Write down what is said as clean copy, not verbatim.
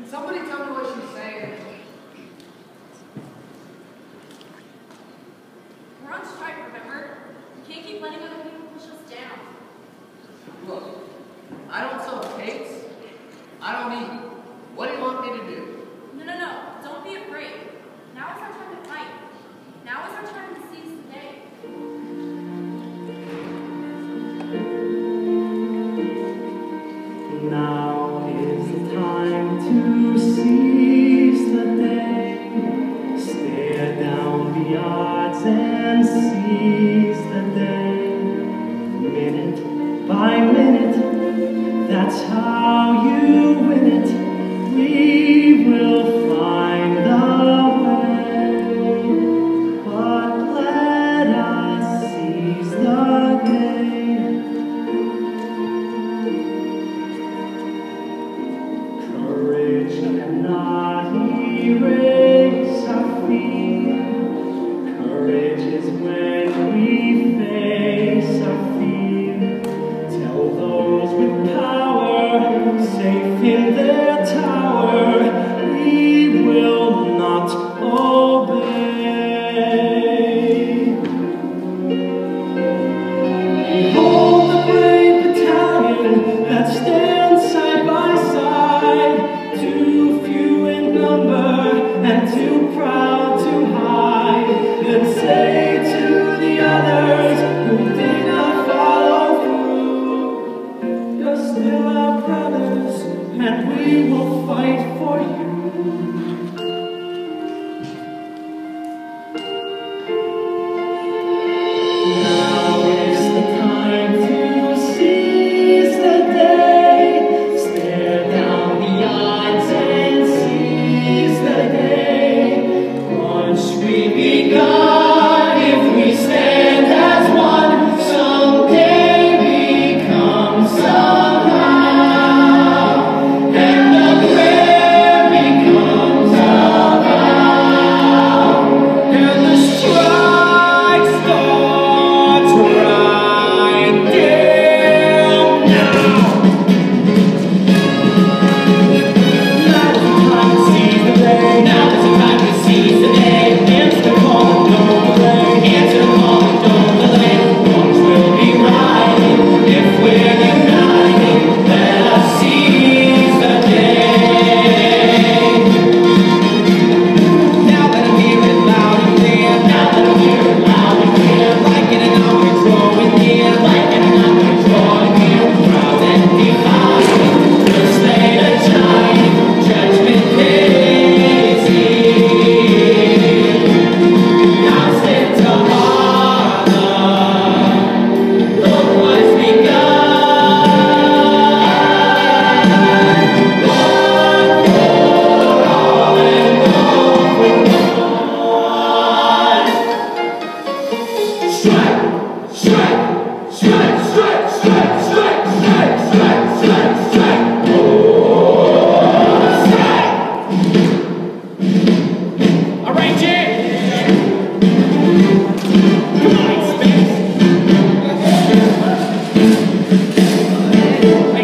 Can somebody tell me what she's saying? We're on strike, remember? We can't keep letting other people push us down. Look, I don't sell cakes. I don't eat. What do you want me to do? No. Don't be afraid. Now is our time to fight. Now is our time to seize the day. Now is the time to seize the day. Stare down the odds and seize the day. Minute by minute, that's how you win it. We will find the way, but let us seize the day. Courage cannot erase our fear. Courage is when we face our fear. Tell those with power, safe in their tower, we will not obey. Behold the brave battalion that stands side by side, too few in number and too proud to hide. Then say to the others who did not follow through, you're still our brothers, and we will fight for you. Now is the time to seize the day. Stare down the odds and seize the day. Once we begun, if we stand as one, someday become somehow. And the prayer becomes a vow. And the strike starts right down now. Now is the time to seize the day. Now is the time to seize the day. Answer the call and don't delay. Answer the call and don't delay. Wrongs will be righted if we're united. Let us seize the day. Now let 'em hear it loud and clear. Now let 'em hear it loud and clear. Like it or not, we're drawing near. Like it or not, we're drawing near. Proud and defiant, we'll slay the giant. Judgment is here. Now stand to honor. The war's begun. One for all and all for one. Strike! Strike! Strike! Strike! Strike! Strike! Strike! Strike! Strike! Strike! Oh, strike! Arrange it! Come on, Spence!